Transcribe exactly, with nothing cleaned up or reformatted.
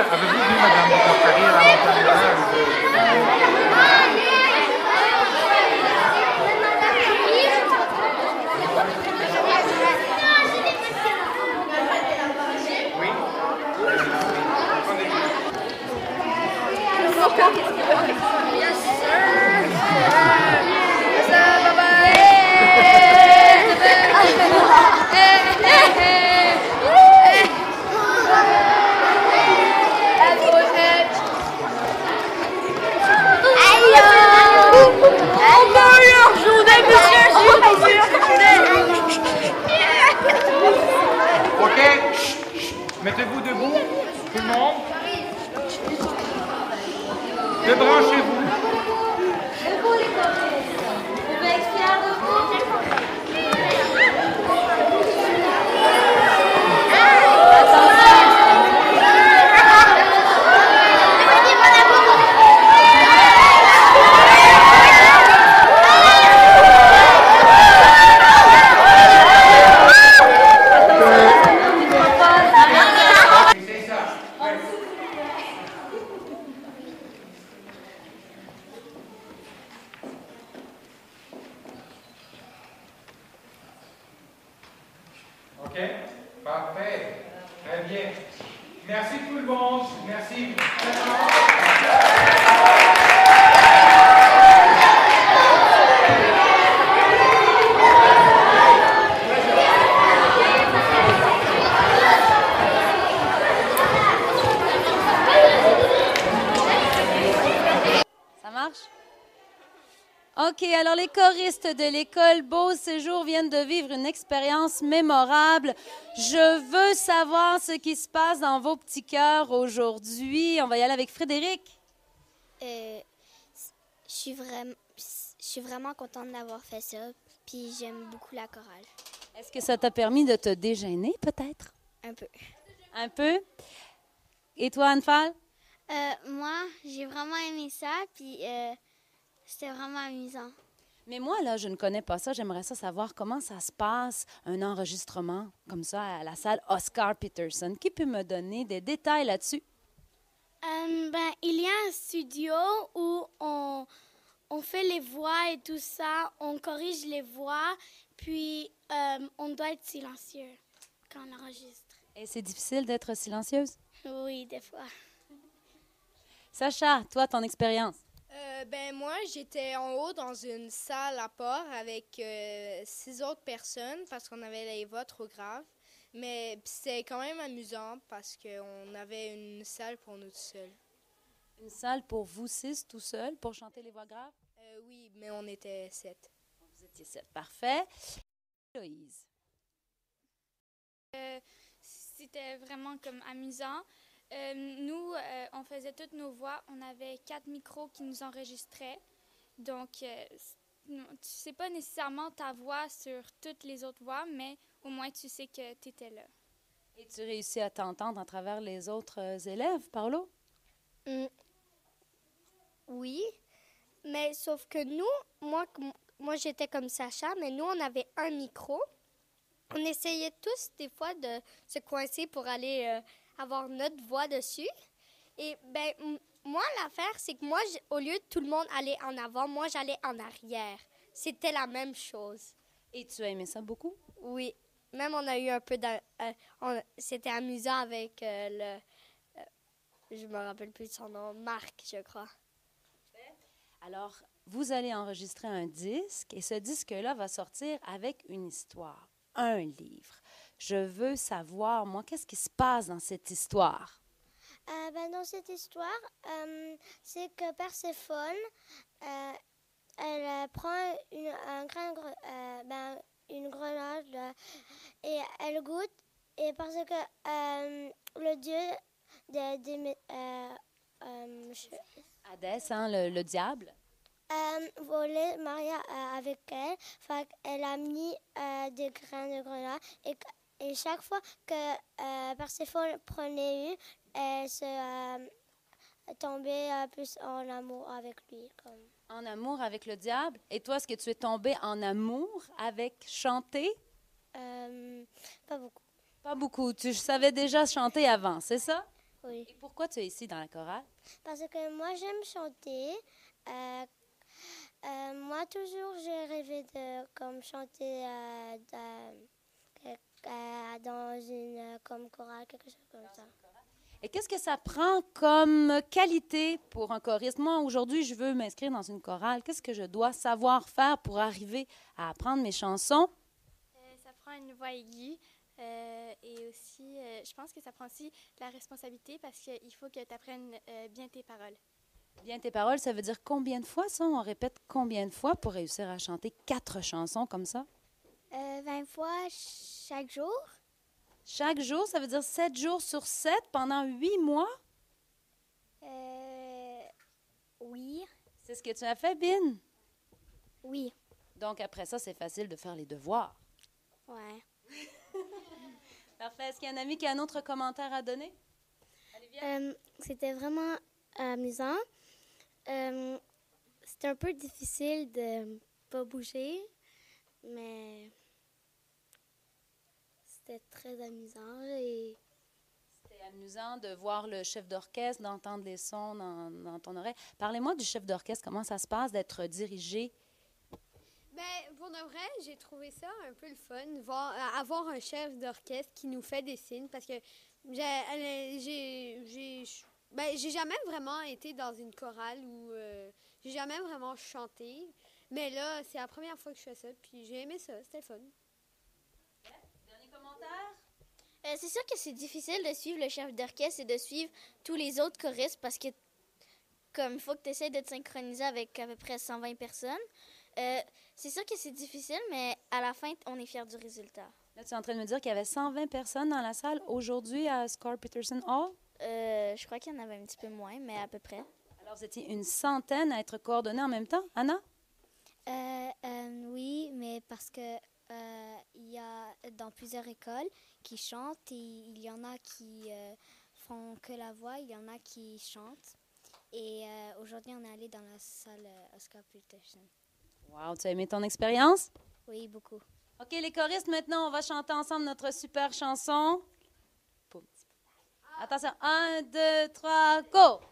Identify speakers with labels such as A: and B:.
A: avez-vous vu Madame de Paris à la montagne?
B: Yes, sir. Yes, sir. Bye-bye.
A: Ok, mettez-vous debout, tout le monde. Débranchez-vous.
C: Debout les choristes. Vous pouvez être fiers de vous.
A: Ok, parfait. Très bien. Merci tout le monde. Merci.
D: Ça marche? OK, alors les choristes de l'école Beau Séjour viennent de vivre une expérience mémorable. Je veux savoir ce qui se passe dans vos petits cœurs aujourd'hui. On va y aller avec Frédéric.
E: Euh, je suis vraiment, je suis vraiment contente d'avoir fait ça, puis j'aime beaucoup la chorale.
D: Est-ce que ça t'a permis de te déjeuner, peut-être?
E: Un peu.
D: Un peu. Et toi, Anne-Fall?
E: Euh, moi, j'ai vraiment aimé ça, puis euh, c'était vraiment amusant.
D: Mais moi, là, je ne connais pas ça. J'aimerais ça savoir comment ça se passe, un enregistrement comme ça à la salle Oscar Peterson. Qui peut me donner des détails là-dessus?
E: Euh, ben, il y a un studio où on, on fait les voix et tout ça, on corrige les voix, puis euh, on doit être silencieux quand on enregistre.
D: Et c'est difficile d'être silencieuse?
E: Oui, des fois.
D: Sacha, toi, ton expérience?
F: Euh, ben moi, j'étais en haut dans une salle à part avec euh, six autres personnes parce qu'on avait les voix trop graves. Mais c'était quand même amusant parce qu'on avait une salle pour nous tout seuls.
D: Une salle pour vous six tout seul pour chanter les voix graves?
F: Euh, oui, mais on était sept.
D: Vous étiez sept. Parfait. Héloïse.
G: Euh, c'était vraiment comme amusant. Euh, nous, euh, on faisait toutes nos voix. On avait quatre micros qui nous enregistraient. Donc, euh, tu sais pas nécessairement ta voix sur toutes les autres voix, mais au moins tu sais que tu étais là.
D: Et tu réussis à t'entendre à travers les autres euh, élèves, Paolo?
E: Mm. Oui, mais sauf que nous, moi, moi j'étais comme Sacha, mais nous, on avait un micro. On essayait tous des fois de se coincer pour aller euh, avoir notre voix dessus. Et ben m- moi, l'affaire, c'est que moi, j- au lieu de tout le monde aller en avant, moi, j'allais en arrière. C'était la même chose.
D: Et tu as aimé ça beaucoup?
E: Oui, même on a eu un peu d'a- euh, on- c'était amusant avec euh, le... euh, je me rappelle plus de son nom, Marc, je crois.
D: Alors, vous allez enregistrer un disque et ce disque-là va sortir avec une histoire, un livre. Je veux savoir, moi, qu'est-ce qui se passe dans cette histoire?
E: Euh, ben, dans cette histoire, euh, c'est que Perséphone, euh, elle euh, prend une, un grain de gre- euh, ben, une grenade là, et elle goûte. Et parce que euh, le dieu de, de, euh, euh, je-
D: Hadès, hein, le, le diable?
E: euh, volait Maria euh, avec elle. Fait elle a mis euh, des grains de grenade. Et, et chaque fois que euh, Perséphone prenait une, elle se euh, tombait euh, plus en amour avec lui. Comme.
D: En amour avec le diable? Et toi, est-ce que tu es tombé en amour avec chanter?
E: Euh, pas beaucoup.
D: Pas beaucoup. Tu savais déjà chanter avant, c'est ça?
E: Oui.
D: Et pourquoi tu es ici dans la chorale?
E: Parce que moi, j'aime chanter. Euh, euh, moi, toujours, j'ai rêvé de comme chanter euh, de- euh, dans une euh, comme chorale, quelque chose comme ça.
D: Et qu'est-ce que ça prend comme qualité pour un choriste? Moi, aujourd'hui, je veux m'inscrire dans une chorale. Qu'est-ce que je dois savoir faire pour arriver à apprendre mes chansons?
G: Euh, ça prend une voix aiguë euh, et aussi, euh, je pense que ça prend aussi de la responsabilité parce qu'il faut que tu apprennes euh, bien tes paroles.
D: Bien tes paroles, ça veut dire combien de fois ça? On répète combien de fois pour réussir à chanter quatre chansons comme ça?
E: Euh, vingt fois chaque jour.
D: Chaque jour, ça veut dire sept jours sur sept pendant huit mois?
E: Euh, oui.
D: C'est ce que tu as fait, Bin?
E: Oui.
D: Donc, après ça, c'est facile de faire les devoirs.
E: Ouais.
D: Parfait. Est-ce qu'il y a un ami qui a un autre commentaire à donner?
E: Euh, c'était vraiment amusant. Euh, c'était un peu difficile de pas bouger, mais c'était très amusant. Et
D: C'était amusant de voir le chef d'orchestre, d'entendre les sons dans, dans ton oreille. Parlez-moi du chef d'orchestre. Comment ça se passe d'être dirigé?
B: Ben, pour de vrai, j'ai trouvé ça un peu le fun, voir, euh, avoir un chef d'orchestre qui nous fait des signes, parce que j'ai, elle- j'ai, j'ai, ben, j'ai jamais vraiment été dans une chorale où euh, j'ai jamais vraiment chanté, mais là, c'est la première fois que je fais ça, puis j'ai aimé ça, c'était le fun.
D: Dernier commentaire?
H: Euh, c'est sûr que c'est difficile de suivre le chef d'orchestre et de suivre tous les autres choristes parce que, comme il faut que tu essaies de te synchroniser avec à peu près cent vingt personnes. Euh, c'est sûr que c'est difficile, mais à la fin, on est fiers du résultat.
D: Là, tu es en train de me dire qu'il y avait cent vingt personnes dans la salle aujourd'hui à Scar Peterson Hall?
H: Euh, je crois qu'il y en avait un petit peu moins, mais à peu près.
D: Alors, vous étiez une centaine à être coordonnés en même temps. Anna?
E: Euh, euh, oui, mais parce que euh, il y a dans plusieurs écoles qui chantent et il y en a qui euh, font que la voix, il y en a qui chantent. Et euh, aujourd'hui, on est allé dans la salle euh, Oscar Peterson.
D: Wow, tu as aimé ton expérience?
E: Oui, beaucoup.
D: OK, les choristes, maintenant, on va chanter ensemble notre super chanson. Attention, un, deux, trois, go!